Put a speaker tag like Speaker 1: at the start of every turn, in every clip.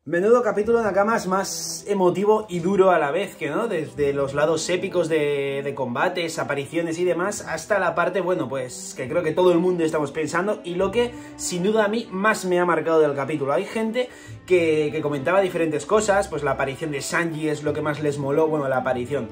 Speaker 1: Menudo capítulo, Nakamas, más emotivo y duro a la vez, que no, desde los lados épicos de combates, apariciones y demás, hasta la parte, bueno, pues que creo que todo el mundo estamos pensando y lo que sin duda a mí más me ha marcado del capítulo. Hay gente que comentaba diferentes cosas, pues la aparición de Sanji es lo que más les moló, bueno, la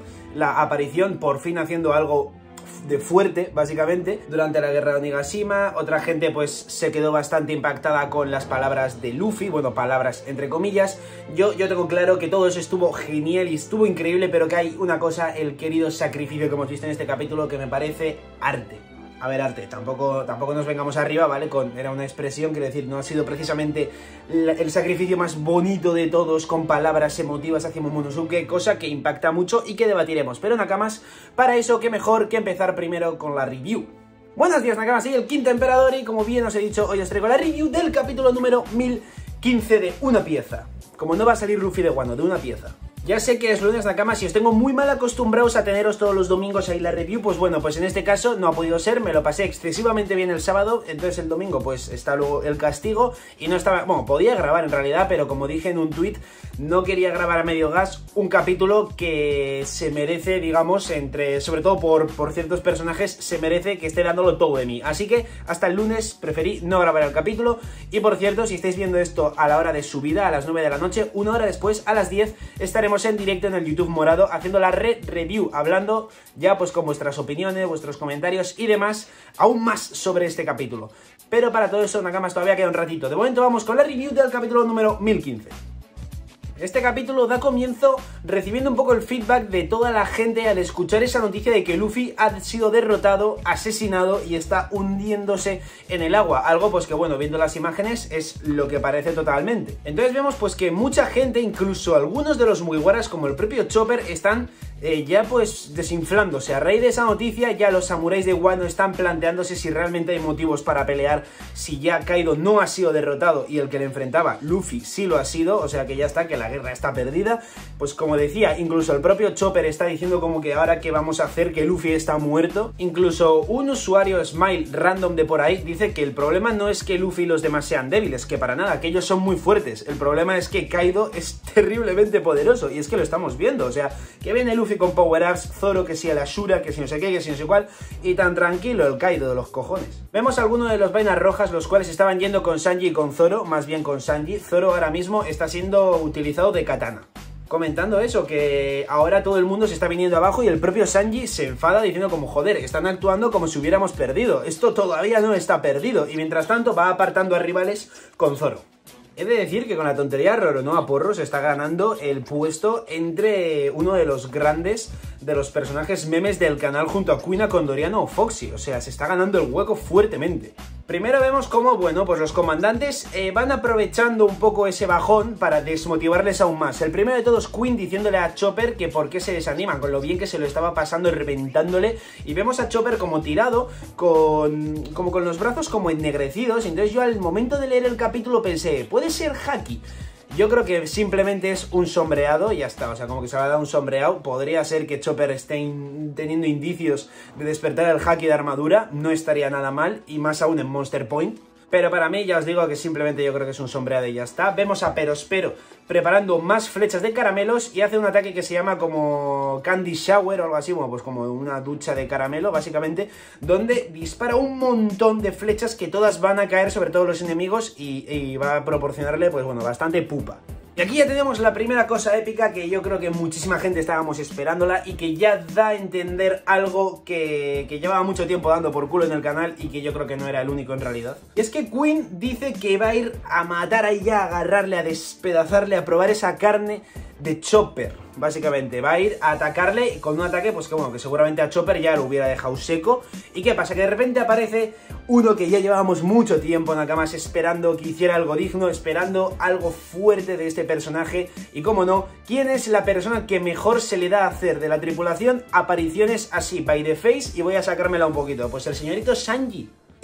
Speaker 1: aparición por fin haciendo algo de fuerte, básicamente, durante la guerra de Onigashima. Otra gente pues se quedó bastante impactada con las palabras de Luffy, bueno, palabras entre comillas. Yo tengo claro que todo eso estuvo genial y estuvo increíble, pero que hay una cosa, el querido sacrificio que hemos visto en este capítulo, que me parece arte. A ver, arte, tampoco nos vengamos arriba, ¿vale? Era una expresión, quiero decir, no ha sido precisamente el sacrificio más bonito de todos, con palabras emotivas hacia Momonosuke, cosa que impacta mucho y que debatiremos. Pero Nakamas, para eso, qué mejor que empezar primero con la review. Buenos días, Nakamas, soy el Quinto Emperador y como bien os he dicho, hoy os traigo la review del capítulo número 1015 de una pieza. Como no va a salir Luffy de Wano, de una pieza. Ya sé que es lunes, Nakamas, y os tengo muy mal acostumbrados a teneros todos los domingos ahí la review, pues bueno, pues en este caso no ha podido ser, me lo pasé excesivamente bien el sábado, entonces el domingo pues está luego el castigo y no estaba, bueno, podía grabar en realidad, pero como dije en un tuit, no quería grabar a medio gas un capítulo que se merece, digamos, sobre todo por ciertos personajes, se merece que esté dándolo todo de mí, así que hasta el lunes preferí no grabar el capítulo. Y por cierto, si estáis viendo esto a la hora de subida, a las 9 de la noche, una hora después, a las 10, estaremos en directo en el YouTube morado haciendo la review, hablando ya pues con vuestras opiniones, vuestros comentarios y demás, aún más sobre este capítulo. Pero para todo eso, Nakamas, todavía queda un ratito. De momento vamos con la review del capítulo número 1015. Este capítulo da comienzo recibiendo un poco el feedback de toda la gente al escuchar esa noticia de que Luffy ha sido derrotado, asesinado y está hundiéndose en el agua. Algo pues que bueno, viendo las imágenes es lo que parece totalmente. Entonces vemos pues que mucha gente, incluso algunos de los Mugiwaras como el propio Chopper, están ya pues desinflándose. A raíz de esa noticia ya los samuráis de Wano están planteándose si realmente hay motivos para pelear, si ya Kaido no ha sido derrotado y el que le enfrentaba, Luffy, sí lo ha sido, o sea que ya está, que la guerra está perdida. Pues como decía, incluso el propio Chopper está diciendo como que ahora qué vamos a hacer, que Luffy está muerto. Incluso un usuario Smile random de por ahí dice que el problema no es que Luffy y los demás sean débiles, que para nada, que ellos son muy fuertes. El problema es que Kaido es terriblemente poderoso y es que lo estamos viendo, o sea, que viene Luffy con power-ups, Zoro que si el Ashura, que si no sé qué, que si no sé cuál, y tan tranquilo el Kaido de los cojones. Vemos algunos de los vainas rojas, los cuales estaban yendo con Sanji y con Zoro, más bien con Sanji. Zoro ahora mismo está siendo utilizado de katana. Comentando eso, que ahora todo el mundo se está viniendo abajo y el propio Sanji se enfada diciendo como joder, están actuando como si hubiéramos perdido, esto todavía no está perdido, y mientras tanto va apartando a rivales con Zoro. He de decir que con la tontería de Roronoa Porro se está ganando el puesto entre uno de los grandes de los personajes memes del canal junto a Kuina, Condoriano o Foxy. O sea, se está ganando el hueco fuertemente. Primero vemos cómo, bueno, pues los comandantes van aprovechando un poco ese bajón para desmotivarles aún más. El primero de todos, Queen diciéndole a Chopper que por qué se desaniman, con lo bien que se lo estaba pasando y reventándole. Y vemos a Chopper como tirado, como con los brazos como ennegrecidos. Entonces yo al momento de leer el capítulo pensé, ¿puede ser Haki? Yo creo que simplemente es un sombreado y ya está, o sea, como que se va a dar un sombreado. Podría ser que Chopper esté teniendo indicios de despertar el Haki de armadura, no estaría nada mal, y más aún en Monster Point. Pero para mí ya os digo que simplemente yo creo que es un sombreado y ya está. Vemos a Perospero preparando más flechas de caramelos y hace un ataque que se llama como Candy Shower o algo así, bueno, pues como una ducha de caramelo básicamente, donde dispara un montón de flechas que todas van a caer sobre todos los enemigos y va a proporcionarle pues bueno, bastante pupa. Y aquí ya tenemos la primera cosa épica que yo creo que muchísima gente estábamos esperándola y que ya da a entender algo que llevaba mucho tiempo dando por culo en el canal y que yo creo que no era el único en realidad. Y es que Queen dice que va a ir a matar ahí ya, a agarrarle, a despedazarle, a probar esa carne de Chopper, básicamente. Va a ir a atacarle con un ataque pues como que seguramente a Chopper ya lo hubiera dejado seco. ¿Y qué pasa? Que de repente aparece uno que ya llevábamos mucho tiempo, Nakamas, esperando que hiciera algo digno, esperando algo fuerte de este personaje. Y cómo no, ¿quién es la persona que mejor se le da a hacer de la tripulación apariciones así, by the face? Y voy a sacármela un poquito, pues el señorito Sanji.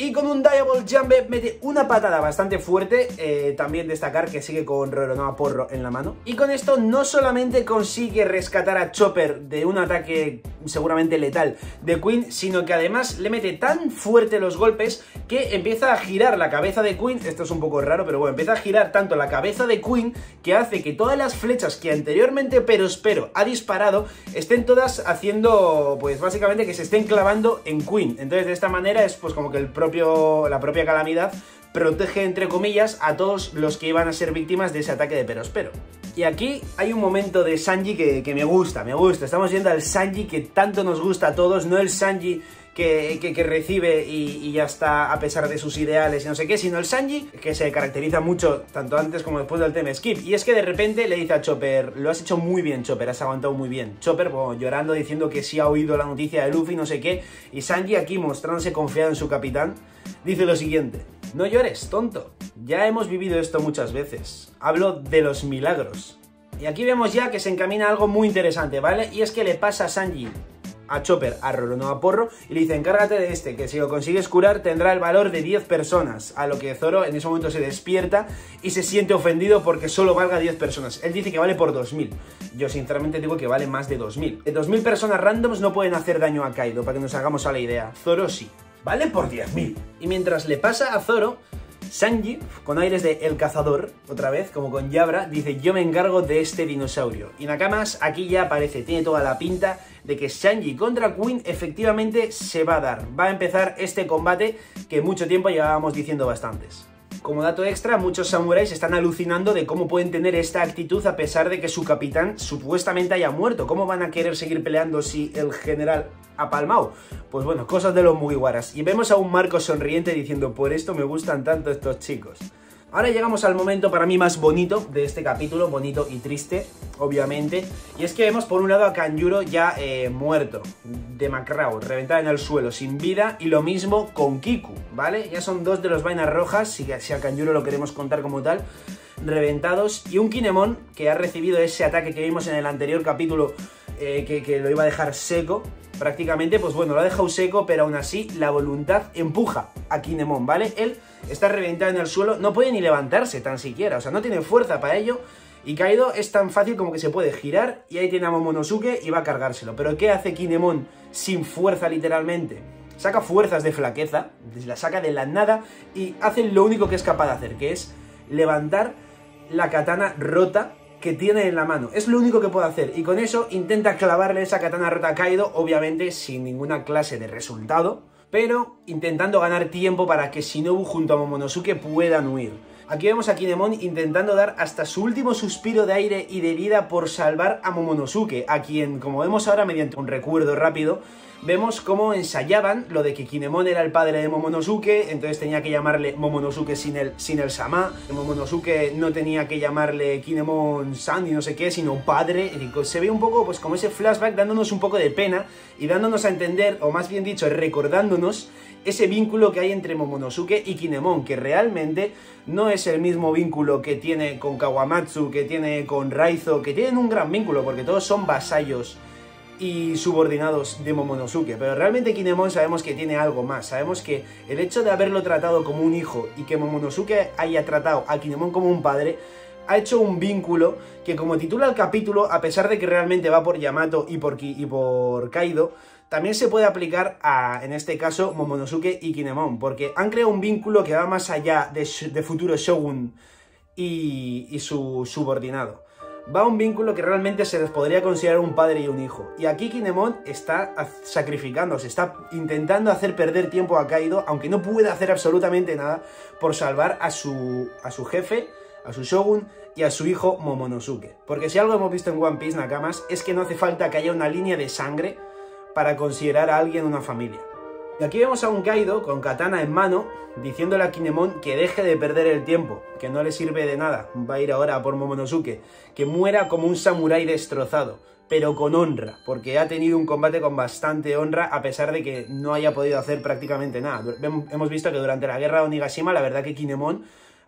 Speaker 1: Y con un Diable Jambe mete una patada bastante fuerte, también destacar que sigue con Roronoa Porro en la mano. Y con esto no solamente consigue rescatar a Chopper de un ataque seguramente letal de Queen, sino que además le mete tan fuerte los golpes que empieza a girar la cabeza de Queen. Esto es un poco raro, pero bueno, empieza a girar tanto la cabeza de Queen que hace que todas las flechas que anteriormente Perospero ha disparado estén todas haciendo, pues básicamente que se estén clavando en Queen. Entonces de esta manera es pues como que la propia calamidad protege, entre comillas, a todos los que iban a ser víctimas de ese ataque de Perospero. Y aquí hay un momento de Sanji que me gusta. Estamos viendo al Sanji que tanto nos gusta a todos, no el Sanji que recibe y ya está a pesar de sus ideales y no sé qué, sino el Sanji que se caracteriza mucho tanto antes como después del tema Skip. Y es que de repente le dice a Chopper: lo has hecho muy bien, Chopper, has aguantado muy bien. Chopper, bueno, llorando, diciendo que sí ha oído la noticia de Luffy, no sé qué. Y Sanji, aquí mostrándose confiado en su capitán, dice lo siguiente: no llores, tonto, ya hemos vivido esto muchas veces. Hablo de los milagros. Y aquí vemos ya que se encamina algo muy interesante, ¿vale? Y es que le pasa a Sanji, a Chopper, a Roronoa Porro, y le dice: encárgate de este, que si lo consigues curar tendrá el valor de 10 personas. A lo que Zoro en ese momento se despierta y se siente ofendido porque solo valga 10 personas. Él dice que vale por 2000. Yo sinceramente digo que vale más de 2000. 2000 personas randoms no pueden hacer daño a Kaido, para que nos hagamos a la idea. Zoro sí. Vale por 10.000. Y mientras le pasa a Zoro, Sanji, con aires de El Cazador, otra vez, como con Yabra, dice: yo me encargo de este dinosaurio. Y Nakamas aquí ya aparece, tiene toda la pinta de que Sanji contra Queen efectivamente se va a dar. Va a empezar este combate que mucho tiempo llevábamos diciendo bastantes. Como dato extra, muchos samuráis están alucinando de cómo pueden tener esta actitud a pesar de que su capitán supuestamente haya muerto. ¿Cómo van a querer seguir peleando si el general ha palmado? Pues bueno, cosas de los Mugiwaras. Y vemos a un Marco sonriente diciendo: por esto me gustan tanto estos chicos. Ahora llegamos al momento para mí más bonito de este capítulo, bonito y triste, obviamente. Y es que vemos por un lado a Kanjuro ya muerto, demacrado, reventado en el suelo, sin vida. Y lo mismo con Kiku, ¿vale? Ya son dos de los vainas rojas, si a Kanjuro lo queremos contar como tal, reventados. Y un Kinemon que ha recibido ese ataque que vimos en el anterior capítulo, que lo iba a dejar seco. Prácticamente, pues bueno, lo ha dejado seco, pero aún así la voluntad empuja a Kinemon, ¿vale? Él está reventado en el suelo, no puede ni levantarse tan siquiera, o sea, no tiene fuerza para ello. Y Kaido es tan fácil como que se puede girar y ahí tiene a Momonosuke y va a cargárselo. Pero ¿qué hace Kinemon sin fuerza literalmente? Saca fuerzas de flaqueza, la saca de la nada y hace lo único que es capaz de hacer, que es levantar la katana rota que tiene en la mano. Es lo único que puede hacer y con eso intenta clavarle esa katana rota a Kaido, obviamente sin ninguna clase de resultado, pero intentando ganar tiempo para que Shinobu junto a Momonosuke puedan huir. Aquí vemos a Kinemon intentando dar hasta su último suspiro de aire y de vida por salvar a Momonosuke, a quien, como vemos ahora mediante un recuerdo rápido, vemos cómo ensayaban lo de que Kinemon era el padre de Momonosuke, entonces tenía que llamarle Momonosuke sin el Sama, Momonosuke no tenía que llamarle Kinemon-san y no sé qué, sino padre. Y se ve un poco pues como ese flashback dándonos un poco de pena y dándonos a entender, o más bien dicho, recordándonos ese vínculo que hay entre Momonosuke y Kinemon, que realmente no es el mismo vínculo que tiene con Kawamatsu, que tiene con Raizo, que tienen un gran vínculo porque todos son vasallos y subordinados de Momonosuke, pero realmente Kinemon sabemos que tiene algo más. Sabemos que el hecho de haberlo tratado como un hijo y que Momonosuke haya tratado a Kinemon como un padre ha hecho un vínculo que, como titula el capítulo, a pesar de que realmente va por Yamato y por Kaido, también se puede aplicar a, en este caso, Momonosuke y Kinemon, porque han creado un vínculo que va más allá de futuro Shogun y su subordinado. Va a un vínculo que realmente se les podría considerar un padre y un hijo. Y aquí Kinemon está sacrificándose, está intentando hacer perder tiempo a Kaido, aunque no puede hacer absolutamente nada por salvar a su jefe, a su Shogun y a su hijo Momonosuke. Porque si algo hemos visto en One Piece, Nakamas, es que no hace falta que haya una línea de sangre para considerar a alguien una familia. Y aquí vemos a un Kaido con katana en mano, diciéndole a Kinemon que deje de perder el tiempo, que no le sirve de nada, va a ir ahora a por Momonosuke, que muera como un samurái destrozado, pero con honra, porque ha tenido un combate con bastante honra, a pesar de que no haya podido hacer prácticamente nada. Hemos visto que durante la guerra de Onigashima, la verdad que Kinemon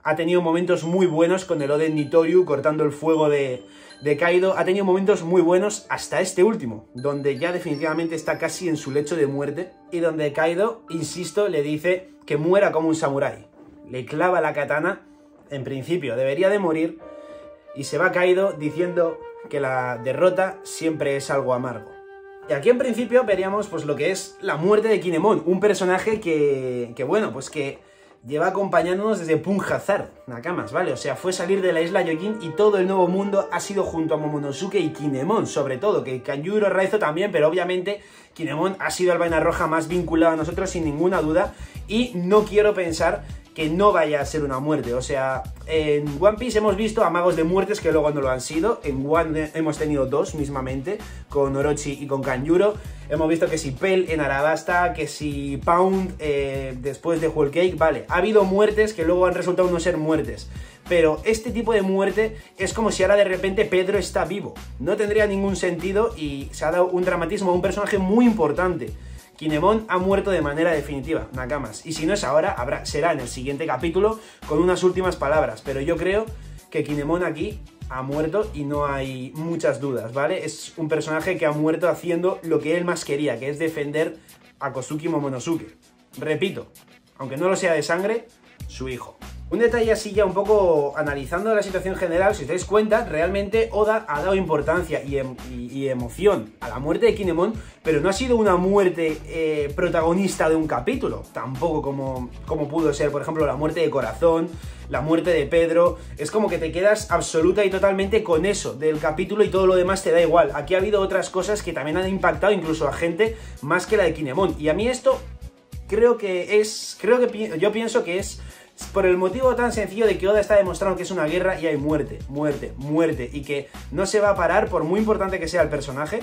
Speaker 1: ha tenido momentos muy buenos con el Oden Nitoryu cortando el fuego de Kaido, ha tenido momentos muy buenos hasta este último, donde ya definitivamente está casi en su lecho de muerte, y donde Kaido, insisto, le dice que muera como un samurái. Le clava la katana, en principio debería de morir, y se va Kaido diciendo que la derrota siempre es algo amargo. Y aquí en principio veríamos pues lo que es la muerte de Kinemon, un personaje que bueno, pues que lleva acompañándonos desde Punjazar, Nakamas, ¿vale? O sea, fue salir de la isla Yokin y todo el nuevo mundo ha sido junto a Momonosuke y Kinemon, sobre todo, que Kanjuro, Raizo también, pero obviamente Kinemon ha sido el vaina roja más vinculado a nosotros sin ninguna duda, y no quiero pensar que no vaya a ser una muerte. O sea, en One Piece hemos visto a magos de muertes que luego no lo han sido. En One hemos tenido dos mismamente, con Orochi y con Kanjuro. Hemos visto que si Pell en Arabasta, que si Pound después de Whole Cake, vale. Ha habido muertes que luego han resultado no ser muertes. Pero este tipo de muerte es como si ahora de repente Pedro está vivo. No tendría ningún sentido y se ha dado un dramatismo a un personaje muy importante. Kinemon ha muerto de manera definitiva, Nakamas. Y si no es ahora, será en el siguiente capítulo con unas últimas palabras. Pero yo creo que Kinemon aquí ha muerto y no hay muchas dudas, ¿vale? Es un personaje que ha muerto haciendo lo que él más quería, que es defender a Kosuke Momonosuke. Repito, aunque no lo sea de sangre, su hijo. Un detalle así ya un poco analizando la situación general, si os dais cuenta, realmente Oda ha dado importancia y emoción a la muerte de Kinemon, pero no ha sido una muerte protagonista de un capítulo, tampoco como pudo ser, por ejemplo, la muerte de Corazón, la muerte de Pedro. Es como que te quedas absoluta y totalmente con eso del capítulo y todo lo demás te da igual. Aquí ha habido otras cosas que también han impactado incluso a gente más que la de Kinemon, y a mí esto yo pienso que es por el motivo tan sencillo de que Oda está demostrando que es una guerra y hay muerte, muerte, muerte, y que no se va a parar, por muy importante que sea el personaje,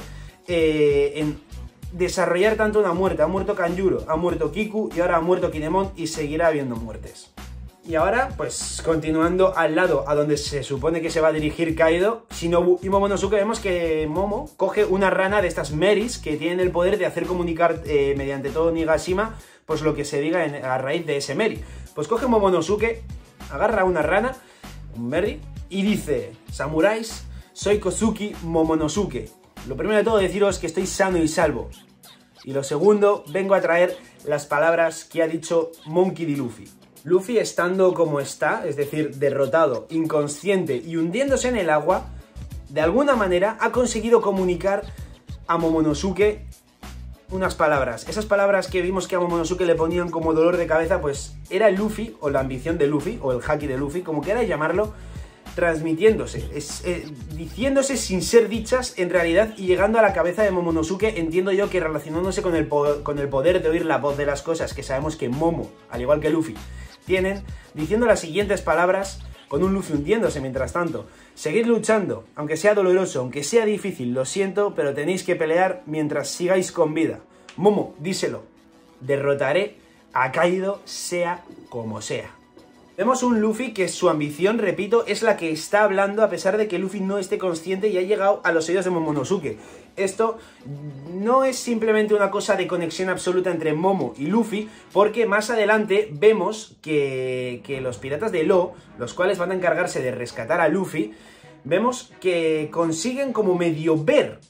Speaker 1: en desarrollar tanto una muerte. Ha muerto Kanjuro, ha muerto Kiku y ahora ha muerto Kinemon y seguirá habiendo muertes. Y ahora, pues continuando al lado a donde se supone que se va a dirigir Kaido, Shinobu y Momonosuke, vemos que Momo coge una rana de estas Meris que tienen el poder de hacer comunicar mediante todo Nigashima pues lo que se diga a raíz de ese Meri. Pues coge Momonosuke, agarra una rana, un Meri, y dice: samuráis, soy Kosuke Momonosuke. Lo primero de todo deciros que estoy sano y salvo. Y lo segundo, vengo a traer las palabras que ha dicho Monkey D. Luffy. Luffy, estando como está, es decir, derrotado, inconsciente y hundiéndose en el agua, de alguna manera ha conseguido comunicar a Momonosuke unas palabras. Esas palabras que vimos que a Momonosuke le ponían como dolor de cabeza, pues era Luffy, o la ambición de Luffy, o el haki de Luffy, como queráis llamarlo, transmitiéndose, diciéndose sin ser dichas en realidad y llegando a la cabeza de Momonosuke, entiendo yo que relacionándose con el poder de oír la voz de las cosas que sabemos que Momo, al igual que Luffy, tienen, diciendo las siguientes palabras, con un Luffy hundiéndose mientras tanto: seguid luchando, aunque sea doloroso, aunque sea difícil, lo siento, pero tenéis que pelear mientras sigáis con vida. Momo, díselo, derrotaré a Kaido sea como sea. Vemos un Luffy que su ambición, repito, es la que está hablando a pesar de que Luffy no esté consciente y ha llegado a los oídos de Momonosuke. Esto no es simplemente una cosa de conexión absoluta entre Momo y Luffy, porque más adelante vemos que los piratas de Law, los cuales van a encargarse de rescatar a Luffy, vemos que consiguen como medio ver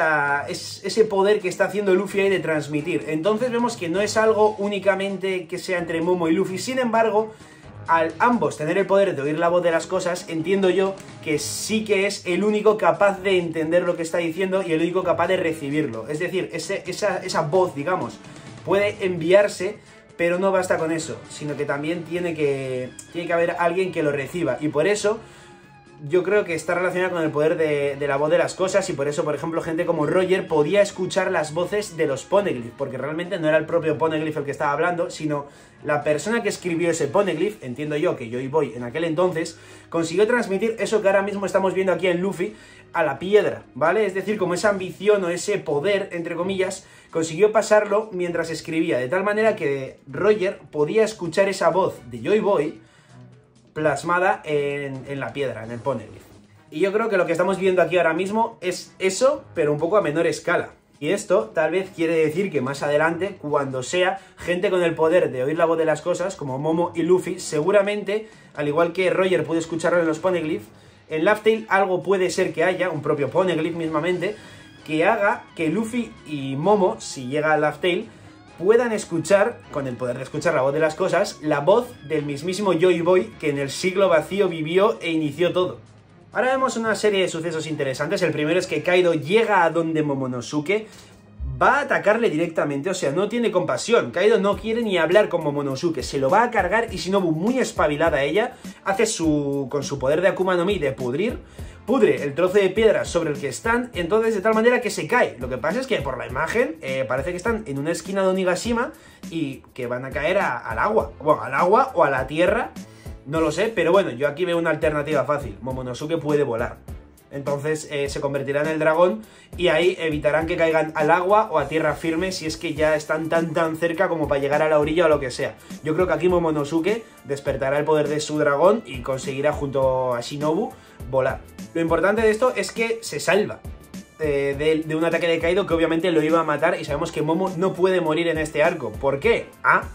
Speaker 1: ese poder que está haciendo Luffy ahí de transmitir. Entonces vemos que no es algo únicamente que sea entre Momo y Luffy, sin embargo, al ambos tener el poder de oír la voz de las cosas, entiendo yo que sí que es el único capaz de entender lo que está diciendo y el único capaz de recibirlo. Es decir, esa voz, digamos, puede enviarse, pero no basta con eso, sino que también tiene que haber alguien que lo reciba. Y por eso yo creo que está relacionado con el poder de la voz de las cosas, y por eso, por ejemplo, gente como Roger podía escuchar las voces de los Poneglyph, porque realmente no era el propio Poneglyph el que estaba hablando, sino la persona que escribió ese Poneglyph, entiendo yo que Joy Boy en aquel entonces, consiguió transmitir eso que ahora mismo estamos viendo aquí en Luffy a la piedra, ¿vale? Es decir, como esa ambición o ese poder, entre comillas, consiguió pasarlo mientras escribía, de tal manera que Roger podía escuchar esa voz de Joy Boy plasmada en la piedra, en el Poneglyph. Y yo creo que lo que estamos viendo aquí ahora mismo es eso, pero un poco a menor escala. Y esto tal vez quiere decir que más adelante, cuando sea gente con el poder de oír la voz de las cosas, como Momo y Luffy, seguramente, al igual que Roger puede escucharlo en los Poneglyph, en Laugh Tale algo puede ser que haya, un propio Poneglyph mismamente, que haga que Luffy y Momo, si llega a Laugh Tale, puedan escuchar, con el poder de escuchar la voz de las cosas, la voz del mismísimo Joy Boy que en el siglo vacío vivió e inició todo. Ahora vemos una serie de sucesos interesantes. El primero es que Kaido llega a donde Momonosuke, va a atacarle directamente, o sea, no tiene compasión. Kaido no quiere ni hablar con Momonosuke, se lo va a cargar y Shinobu, muy espabilada ella, hace con su poder de Akuma no Mi de pudre el trozo de piedra sobre el que están, entonces de tal manera que se cae. Lo que pasa es que por la imagen parece que están en una esquina de Onigashima y que van a caer al agua. Bueno, al agua o a la tierra. No lo sé, pero bueno, yo aquí veo una alternativa fácil. Momonosuke puede volar. Entonces se convertirá en el dragón y ahí evitarán que caigan al agua o a tierra firme si es que ya están tan cerca como para llegar a la orilla o lo que sea. Yo creo que aquí Momonosuke despertará el poder de su dragón y conseguirá junto a Shinobu volar. Lo importante de esto es que se salva de un ataque de Kaido que obviamente lo iba a matar y sabemos que Momo no puede morir en este arco. ¿Por qué?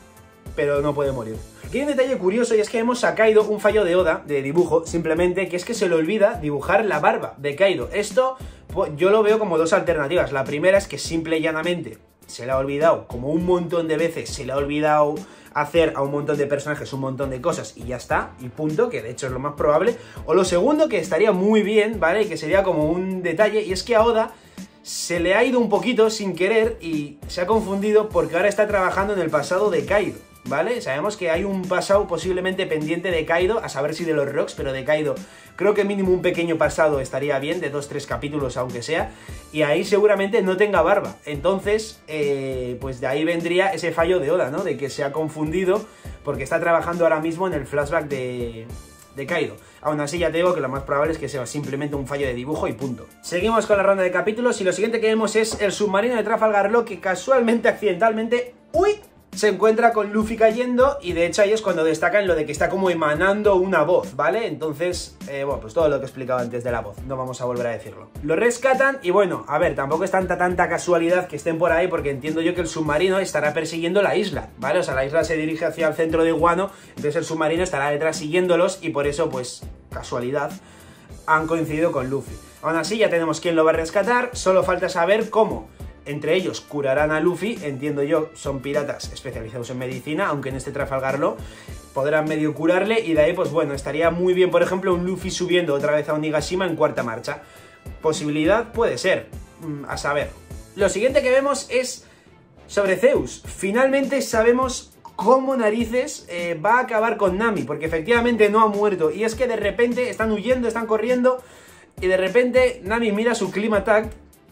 Speaker 1: Pero no puede morir. Aquí hay un detalle curioso y es que hemos sacado un fallo de Oda, de dibujo, simplemente, que es que se le olvida dibujar la barba de Kaido. Esto yo lo veo como dos alternativas. La primera es que simple y llanamente se le ha olvidado, como un montón de veces se le ha olvidado hacer a un montón de personajes un montón de cosas y ya está, y punto, que de hecho es lo más probable. O lo segundo, que estaría muy bien, ¿vale? Y que sería como un detalle, y es que a Oda se le ha ido un poquito sin querer y se ha confundido porque ahora está trabajando en el pasado de Kaido, ¿vale? Sabemos que hay un pasado posiblemente pendiente de Kaido, a saber si de los Rocks, pero de Kaido creo que mínimo un pequeño pasado estaría bien, de 2-3 capítulos aunque sea, y ahí seguramente no tenga barba. Entonces, pues de ahí vendría ese fallo de Oda, ¿no? De que se ha confundido porque está trabajando ahora mismo en el flashback de Kaido. Aún así ya te digo que lo más probable es que sea simplemente un fallo de dibujo y punto. Seguimos con la ronda de capítulos y lo siguiente que vemos es el submarino de Trafalgar Law que casualmente, accidentalmente, se encuentra con Luffy cayendo y de hecho ahí es cuando destacan lo de que está como emanando una voz, ¿vale? Entonces, bueno, pues todo lo que he explicado antes de la voz, no vamos a volver a decirlo. Lo rescatan y bueno, a ver, tampoco es tanta casualidad que estén por ahí porque entiendo yo que el submarino estará persiguiendo la isla, ¿vale? O sea, la isla se dirige hacia el centro de Wano, entonces el submarino estará detrás siguiéndolos y por eso, pues, casualidad, han coincidido con Luffy. Aún así ya tenemos quién lo va a rescatar, solo falta saber cómo. Entre ellos curarán a Luffy, entiendo yo, son piratas especializados en medicina, aunque en este Trafalgar Law podrán medio curarle y de ahí, pues bueno, estaría muy bien, por ejemplo, un Luffy subiendo otra vez a Onigashima en cuarta marcha. Posibilidad puede ser, a saber. Lo siguiente que vemos es sobre Zeus. Finalmente sabemos cómo narices va a acabar con Nami, porque efectivamente no ha muerto. Y es que de repente están huyendo, están corriendo y de repente Nami mira su Climatag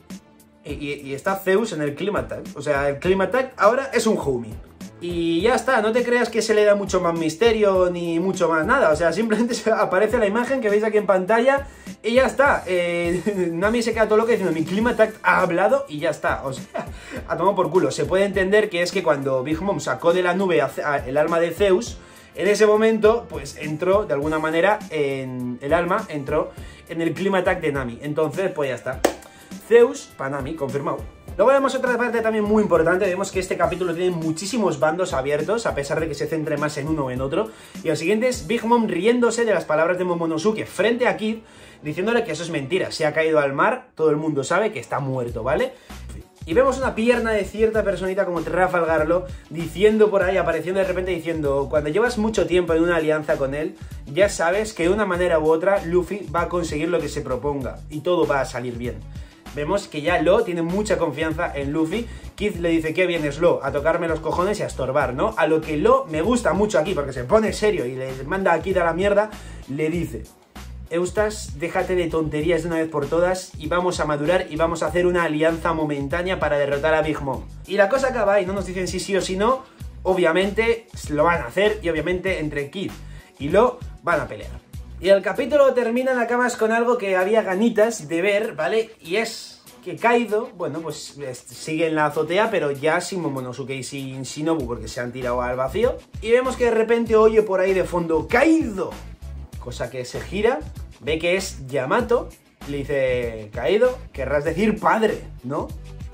Speaker 1: y está Zeus en el Climatag. O sea, el Climatag ahora es un homie. Y ya está, no te creas que se le da mucho más misterio ni mucho más nada. O sea, simplemente aparece la imagen que veis aquí en pantalla y ya está. Nami se queda todo loco diciendo mi Climatag ha hablado y ya está. O sea, a tomar por culo. Se puede entender que es que cuando Big Mom sacó de la nube el alma de Zeus, en ese momento, pues entró de alguna manera en el alma, entró en el Climatag de Nami. Entonces, pues ya está. Zeus para Nami, confirmado. Luego vemos otra parte también muy importante, vemos que este capítulo tiene muchísimos bandos abiertos, a pesar de que se centre más en uno o en otro. Y lo siguiente es Big Mom riéndose de las palabras de Momonosuke frente a Kid, diciéndole que eso es mentira, se ha caído al mar, todo el mundo sabe que está muerto, ¿vale? Y vemos una pierna de cierta personita como Trafalgar Law diciendo por ahí, apareciendo de repente diciendo: cuando llevas mucho tiempo en una alianza con él, ya sabes que de una manera u otra Luffy va a conseguir lo que se proponga y todo va a salir bien. Vemos que ya Law tiene mucha confianza en Luffy. Kid le dice: ¿qué vienes, Law? A tocarme los cojones y a estorbar, ¿no? A lo que Law me gusta mucho aquí, porque se pone serio y le manda a Kid a la mierda, le dice: Eustace, déjate de tonterías de una vez por todas y vamos a madurar y vamos a hacer una alianza momentánea para derrotar a Big Mom. Y la cosa acaba y no nos dicen si sí o si no. Obviamente lo van a hacer y obviamente entre Kid y Law van a pelear. Y el capítulo termina en la cama con algo que había ganitas de ver, ¿vale? Y es que Kaido, bueno, pues sigue en la azotea, pero ya sin Momonosuke y sin Shinobu, porque se han tirado al vacío. Y vemos que de repente oye por ahí de fondo ¡Kaido! Cosa que se gira, ve que es Yamato, le dice: Kaido, querrás decir padre, ¿no?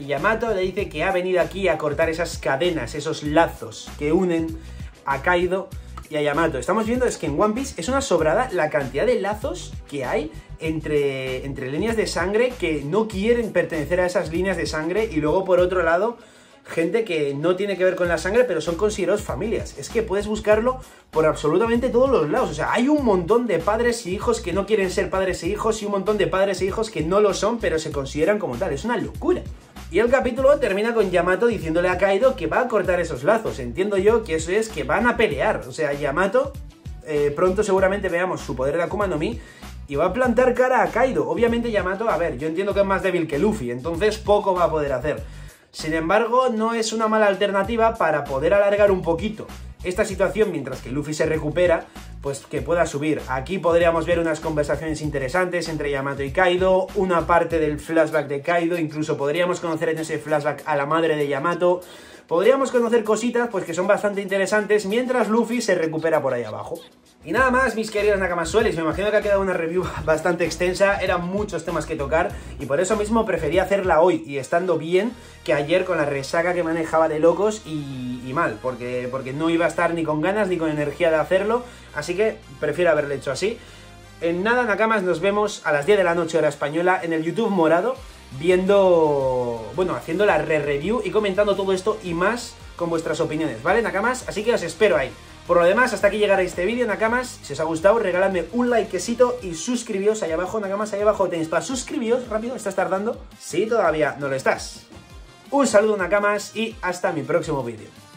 Speaker 1: Y Yamato le dice que ha venido aquí a cortar esas cadenas, esos lazos que unen a Kaido y a Yamato. Estamos viendo es que en One Piece es una sobrada la cantidad de lazos que hay entre líneas de sangre que no quieren pertenecer a esas líneas de sangre, y luego por otro lado gente que no tiene que ver con la sangre pero son considerados familias. Es que puedes buscarlo por absolutamente todos los lados. O sea, hay un montón de padres y hijos que no quieren ser padres e hijos, y un montón de padres e hijos que no lo son pero se consideran como tal. Es una locura. Y el capítulo termina con Yamato diciéndole a Kaido que va a cortar esos lazos. Entiendo yo que eso es que van a pelear. O sea, Yamato, pronto seguramente veamos su poder de Akuma no Mi y va a plantar cara a Kaido. Obviamente Yamato, a ver, yo entiendo que es más débil que Luffy, entonces poco va a poder hacer. Sin embargo, no es una mala alternativa para poder alargar un poquito esta situación mientras que Luffy se recupera, pues que pueda subir. Aquí podríamos ver unas conversaciones interesantes entre Yamato y Kaido, una parte del flashback de Kaido, incluso podríamos conocer en ese flashback a la madre de Yamato. Podríamos conocer cositas pues que son bastante interesantes mientras Luffy se recupera por ahí abajo. Y nada más, mis queridos Nakamasuelis, me imagino que ha quedado una review bastante extensa, eran muchos temas que tocar y por eso mismo preferí hacerla hoy y estando bien que ayer con la resaca que manejaba de locos y mal, porque no iba a estar ni con ganas ni con energía de hacerlo, así que prefiero haberlo hecho así. En nada, Nakamas, nos vemos a las 10 de la noche hora española en el YouTube morado, viendo, bueno, haciendo la re-review y comentando todo esto y más con vuestras opiniones, ¿vale, Nakamas? Así que os espero ahí. Por lo demás, hasta aquí llegará este vídeo, Nakamas. Si os ha gustado, regaladme un likecito y suscribíos ahí abajo, Nakamas, ahí abajo tenéis para suscribíos, rápido, estás tardando, si todavía no lo estás. Un saludo, Nakamas, y hasta mi próximo vídeo.